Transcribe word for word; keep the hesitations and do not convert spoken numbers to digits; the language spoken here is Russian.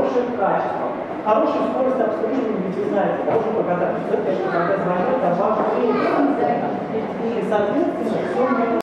хорошее качество, хорошая скорость обслуживания, ведь вы знаете, да, уже показать, что, конечно, когда звонят, добавка время. И, соответственно, все